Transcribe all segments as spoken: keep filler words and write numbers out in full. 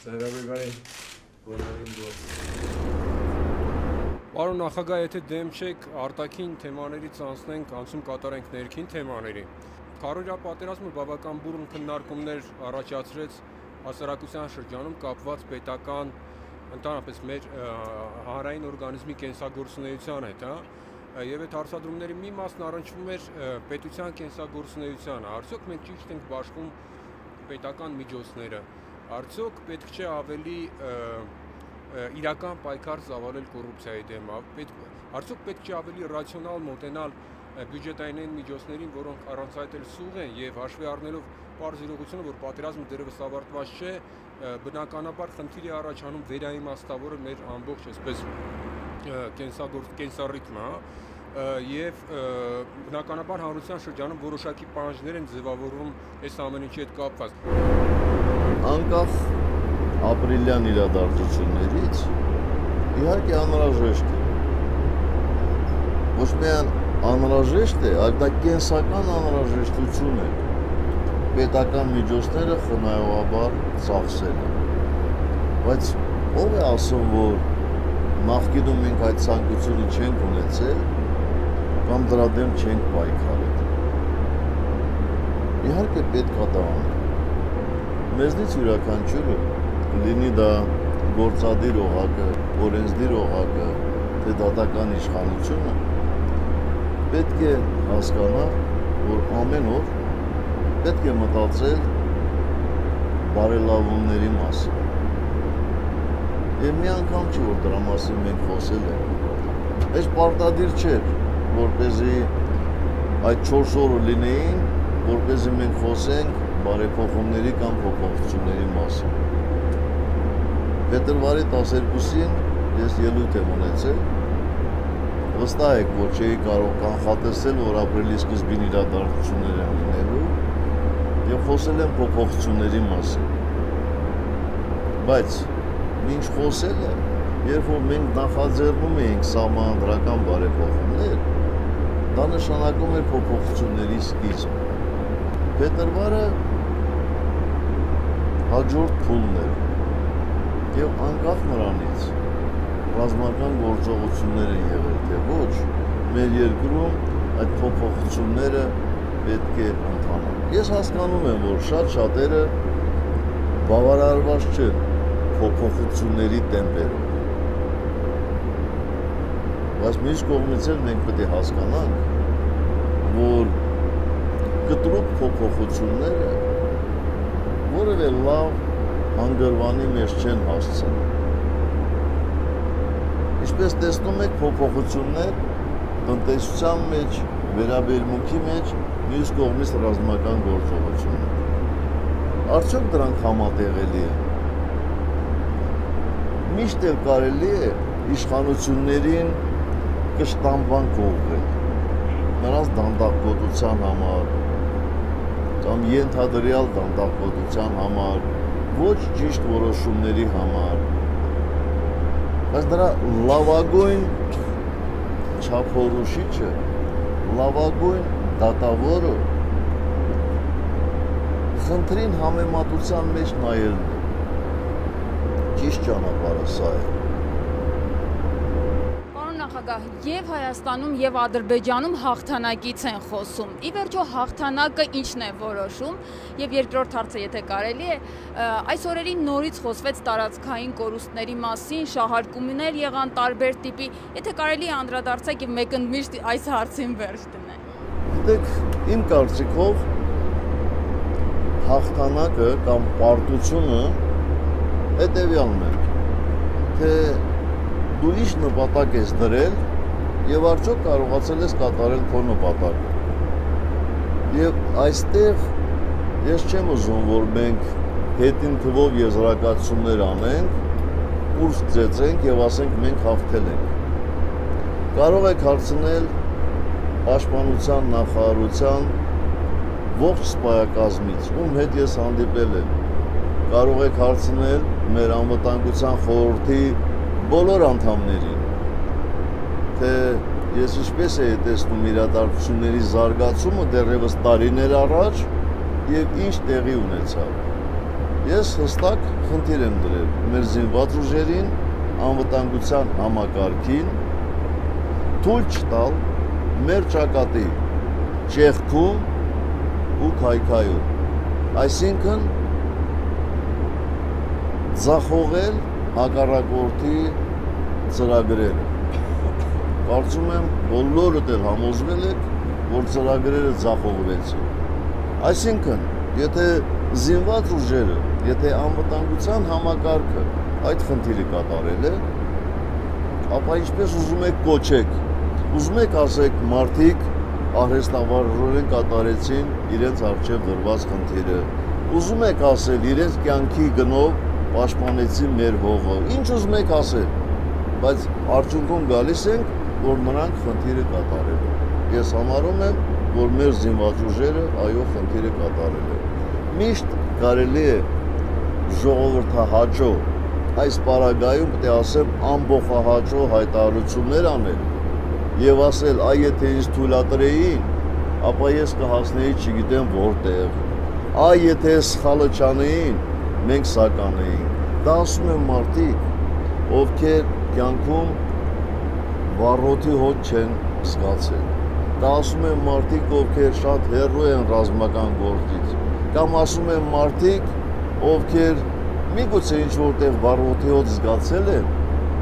Հրավիրգանի բոլորին գործ։ Պարոն նախագահ, եթե դեմ չեք, արտաքին թեմաներից անցնենք, անցում կատարենք ներքին թեմաների։ Քարոզիա պատերազմը բավական բուռն քննարկումներ առաջացրեց հասարակության շրջանում կապված պետական, ընդհանրապես մեր հանրային օրգանիզմի կենսագործունեության հետ, հա։ Եվ այդ հարցադրումների մի մասն առնչվում էր պետության կենսագործունեությանը։ Արդյոք մենք ճիշտ ենք բաշխում պետական միջոցները։ Արդյոք պետք չէ ավելի իրական պայքար ծավալել կոռուպցիայի դեմ, արդյոք պետք չէ ավելի ռացիոնալ մոտենալ բյուջետային միջոցներին, որոնք առանց այդ էլ սուղ են, եւ հաշվի առնելով պարզ իրողությունը, որ պատերազմը դեռևս ավարտված չէ, բնականաբար խնդիր է առաջանում վերաիմաստավորը մեր ամբողջ այսպես կենսագործ կենսառիթմը, եւ բնականաբար հանրության շրջանում որոշակի պահանջներ են ձևավորվում այս ամեն ինչի հետ կապված։ Անկախ ապրիլյան իրադարձություններից իհարկե անհրաժեշտ է։ Ոչ միայն անհրաժեշտ է, այլ դա կենսական անհրաժեշտություն է պետական միջոցները խնայողաբար ծախսելը։ Բայց ով է ասում, որ նախկինում մենք այդ ցանկությունը չենք ունեցել կամ դրա դեմ չենք պայքարել։ Իհարկե պետք է դա անել։ Մեզնից յուրաքանչյուրը, լինի դա գործադիր օղակը, օրենսդիր օղակը, թե դատական իշխանությունը, պետք է հասկանա, որ ամեն օր պետք է մտածել բարելավումների մասին։ Եվ մի անգամ չի, որ դրա մասին մենք խոսել ենք։ Այս պարտադիր չէր, որպեսզի այդ չորս օրը լինեին, որպեսզի մենք խոսենք բարեփոխումների կամ փոփոխությունների մասին։ Փետրվարի տասներկուսին ես ելույթ եմ ունեցել, վստահ եք, որ չէի կարող կանխատեսել, որ ապրիլի սկզբին իրադարձություններ են լինելու, եւ խոսել եմ փոփոխությունների մասին։ Բայց մինչ խոսելը, երբ որ մենք նախաձեռնում էինք սահմանադրական բարեփոխումներ, դա նշանակում էր փոփոխությունների սկիզբ։ Փետրվարը հաջորդ փուլն էր եւ անկախ նրանից ռազմական գործողություններ են եղել թե ոչ, մեր երկրում այդ փոփոխությունները պետք է ընթանան։ Ես հասկանում եմ, որ շատ շատերը բավարարված չեն փոփոխությունների տեմպերով։ Բայց մյուս կողմից էլ մենք պետք է հասկանանք, որ կտրուկ փոփոխությունները որևէ լավ հանգրվանի մեջ չեն հասցնում։ Ինչպես տեսնում եք, փոփոխություններ տնտեսության մեջ, վերաբերմունքի մեջ, մյուս կողմից ռազմական գործողություններ։ Արդյոք դրանք համատեղելի են։ Միշտ էլ կարելի է իշխանություններին կշտամբանք ուղղել, նրանց դանդաղգոտության համար, կամ ենթադրյալ դանդաղգոտության համար, ոչ ճիշտ որոշումների համար, բայց դրա լավագույն չափորոշիչը, լավագույն դատավորը խնդրին համեմատության մեջ նայելն է, ճիշտ ճանապարհը սա է։ Եվ Հայաստանում եւ Ադրբեջանում հաղթանակից են խոսում։ Ի վերջո հաղթանակը ինչն է որոշում, եւ երկրորդ հարցը, եթե կարելի է, այս օրերին նորից խոսվեց տարածքային կորուստների մասին, շահարկումներ եղան տարբեր տիպի, եթե կարելի է անդրադարձեք եւ մեկընդմիշտ այս հարցին վերջ դնեք։ Գիտեք, իմ կարծիքով հաղթանակը կամ պարտությունը հետեւյալն է, թե դու ինչ նպատակ ես դրել եւ արդյոք կարողացել ես կատարել քո նպատակը։ Եվ այստեղ ես չեմ ուզում, որ մենք հետին թվով եզրակացություններ անենք, կուրս ծեծենք եւ ասենք մենք հաղթել ենք։ Կարող եք հարցնել Պաշտպանության նախարարության ողջ սպայակազմից, ում հետ ես հանդիպել եմ։ Կարող եք հարցնել մեր անվտանգության խորհրդի բոլոր անդամներին, թե ես ինչպես էի տեսնում իրադարձությունների զարգացումը դեռևս տարիներ առաջ եւ ինչ տեղի ունեցավ։ Ես հստակ խնդիր եմ դրել մեր զինված ուժերին, անվտանգության համակարգին թույլ չտալ մեր ճակատի ճեղքում ու քայքայում։ Այսինքն ձախողել հակառակորդի ծրագրերը։ Կարծում եմ բոլորդ էլ համոզվել եք, որ ծրագրերը ձախողվեցին։ Այսինքն, եթե զինված ուժերը, եթե անվտանգության համակարգը այդ խնդիրը կատարել է, ապա ինչպես ուզում եք կոչեք, ուզում եք ասեք մարդիկ արհեստավարորեն կատարեցին իրենց առջև դրված խնդիրը, ուզում եք ասել իրենց կյանքի գնով պաշտպանեցին մեր հողը, ինչ ուզում եք ասել, բայց արդյունքում գալիս ենք, որ նրանք խնդիրը կատարել են։ Ես համարում եմ, որ մեր զինված ուժերը այո խնդիրը կատարել են։ Միշտ կարելի է ժողովրդահաճո այս պարագայում պետք է ասեմ ամբողջահաճո հայտարարություններ անել եւ ասել այ եթե ինձ թույլատրեին, ապա ես կհասնեի չգիտեմ որտեղ, այ եթե սխալը չանեին, մենք սա կանեինք։ Դա ասում են մարդիկ, ովքեր կյանքում վառոդի հոտ չեն զգացել։ Դա ասում են մարդիկ, ովքեր շատ հեռու են ռազմական գործից, կամ ասում են մարդիկ, ովքեր միգուցե ինչ որտեղ վառոդի հոտ զգացել են,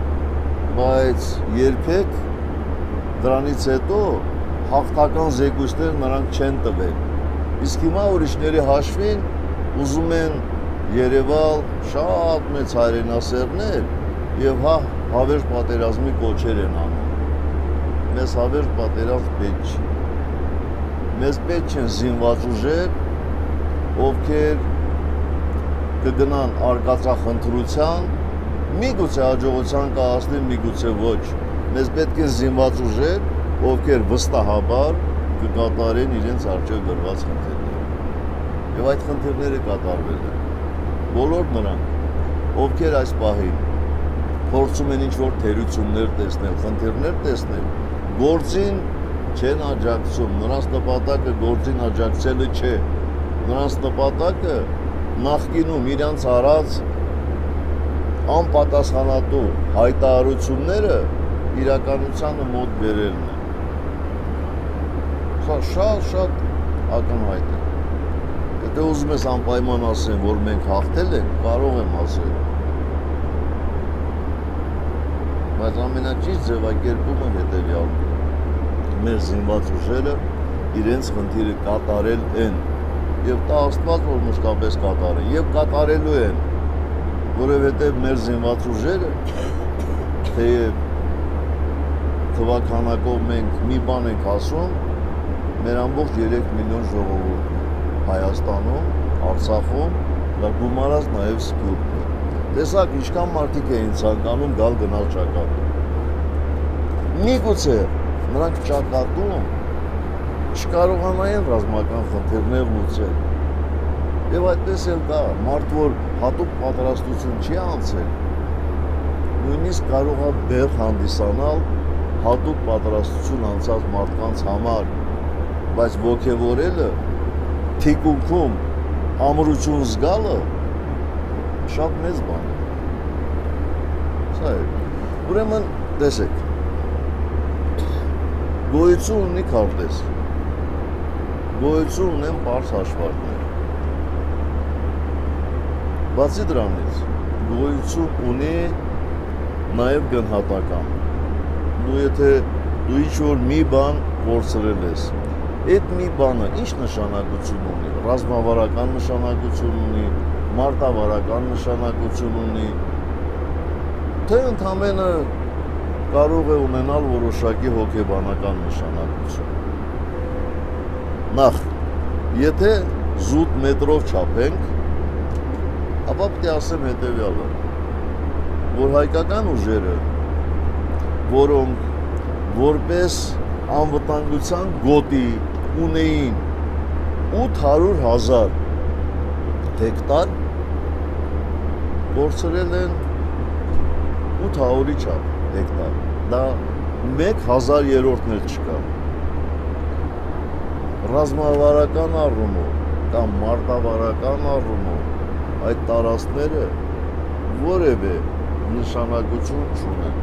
բայց երբեք դրանից հետո հաղթական զեկույցներ նրանք չեն տվել։ Իսկ հիմա ուրիշների հաշվին ուզում են Երևալ շատ մեծ հայրենասերներ եւ հա հավերժ պատերազմի կոչեր են անում։ Մեզ հավերժ պատերազմ պետք չի։ Մեզ պետք չեն զինված ուժեր, ովքեր կգնան արկածախնդրության, միգուցե հաջողության կհասնեն, միգուցե ոչ։ Մեզ պետք են զինված ուժեր, ովքեր վստահաբար կկատարեն իրենց առջև դրված խնդիրները։ Եվ այդ խնդիրները կատարվել են։ Բոլոր նրանք, ովքեր այս պահին փորձում են ինչ-որ թերություններ տեսնել, խնդիրներ տեսնել, գործին չեն աջակցում, նրանց նպատակը գործին աջակցելը չէ, նրանց նպատակը նախկինում իրանց արած անպատասխանատու հայտարարությունները իրականությանը մոտ բերելն է։ Սա շատ-շատ ակնհայտ է։ Եթե ուզում ես անպայման ասեմ, որ մենք հաղթել ենք, կարող եմ ասել։ Բայց ամենաճիշտ ձևակերպումը հետևյալն է։ Մեր զինված ուժերը իրենց խնդիրը կատարել են եւ տա Աստված որ մշտապես կատարեն եւ կատարելու են, որովհետեւ մեր զինված ուժերը թեև թվականակով մենք մի բան ենք ասում, մեր ամբողջ երեք միլիոն ժողովուրդն Հայաստանում, Արցախում դա գումարած նաեւ Սփյուռքը։ Տեսակ ինչքան մարդիկ էին ցանկանում գալ գնալ ճակատում։ Միգուցե նրանք ճակատում չկարողանային ռազմական խնդիրներ լուծել։ Եվ այդպես էլ դա մարդ որ հատուկ պատրաստություն չի անցել, նույնիսկ կարող է բեռ հանդիսանալ հատուկ պատրաստություն անցած մարդկանց համար, բայց ոգևորելը թիկունքում ամրություն զգալը շատ մեծ բան է։ Սա է։ Ուրեմն տեսեք, գոյություն ունի քարտեզ, գոյություն ունեն պարզ հաշվարկներ։ Բացի դրանից, գոյություն ունի նաև գնահատական։ Դու եթե դու ինչ-որ մի բան կորցրել ես, այդ մի բանը ինչ նշանակություն ունի, ռազմավարական նշանակություն ունի, մարտավարական նշանակություն ունի, թե ընդամենը կարող է ունենալ որոշակի հոգեբանական նշանակություն։ Նախ, եթե զուտ մետրով չափենք, ապա պետք է ասեմ հետևյալը, որ հայկական ուժերը, որոնք որպես անվտանգության գոտի ունեին ութ հարյուր հազար հեկտար, կորցրել են ութ հարյուրի չափ հեկտար, դա մեկ հազար երրորդն էլ չկա։ Ռազմավարական առումով կամ մարտավարական առումով այդ տարածքները որևէ նշանակություն չունեն։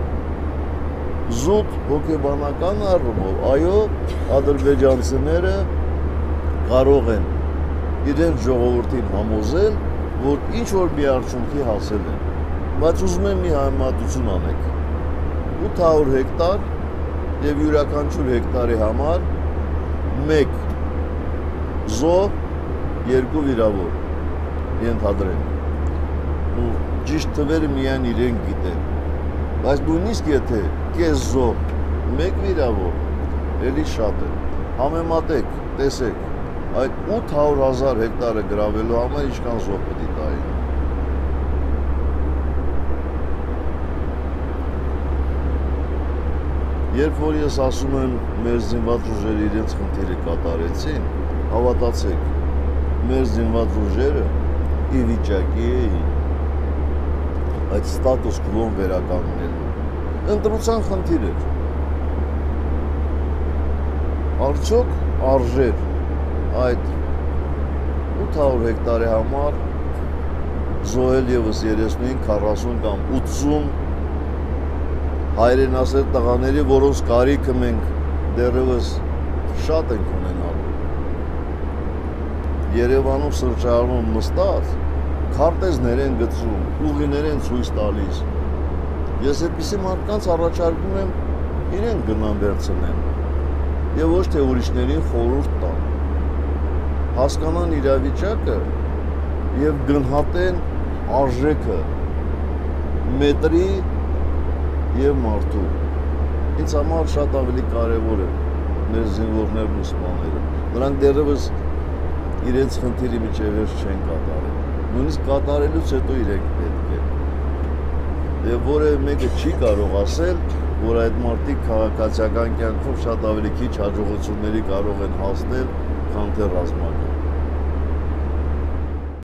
Զուտ հոգեբանական առումով, այո, ադրբեջանցիները կարող են իրենց ժողովրդին համոզել, որ ինչ որ մի արդյունքի հասել են, բայց ուզում եմ մի համեմատություն անեք։ ութ հարյուր հեկտար եւ յուրաքանչյուր հեկտարի համար մեկ զոհ, երկու վիրավոր ենթադրենք։ Ու ճիշտ թվերը միայն իրենք գիտեն։ Բայց նույնիսկ եթե կես զոհ, մեկ վիրավոր, էլի շատ է։ Համեմատեք, տեսեք, այդ ութ հարյուր հազար հեկտարը գրավելու համար ինչքան զոհ պետք է տային։ Երբ որ ես ասում եմ մեր զինված ուժերը իրենց խնդիրը կատարեցին, հավատացեք, մեր զինված ուժերը ի վիճակի էին այդ ստատուս քվոն վերականգնելու։ Ընտրության խնդիր էր։ Արդյոք արժեր այդ ութ հարյուր հեկտարի համար զոհել ևս երեսնուին, քառասուն կամ ութսուն հայրենասեր տղաների, որոնց կարիքը մենք դեռևս շատ ենք ունենալու։ Երևանում սրճարանում նստած քարտեզներ են գցում, ուղիներ են ցույց տալիս։ Ես այդպիսի մարդկանց առաջարկում եմ իրենք գնան վերցնեն եւ ոչ թե ուրիշներին խորհուրդ տան։ Հասկանան իրավիճակը եւ գնահատեն արժեքը մետրի եւ մարդու։ Ինձ համար շատ ավելի կարեւոր է մեր զինվորներն ու սպաները։ Նրանք դեռևս իրենց խնդիրի միջև վերջ չեն կատարել։ Նույնիսկ կատարելուց հետո իրենք պետք է։ Եվ որևէ մեկը չի կարող ասել, որ այդ մարդիկ քաղաքացիական կյանքով շատ ավելի քիչ հաջողությունների կարող են հասնել, քան թե ռազմական։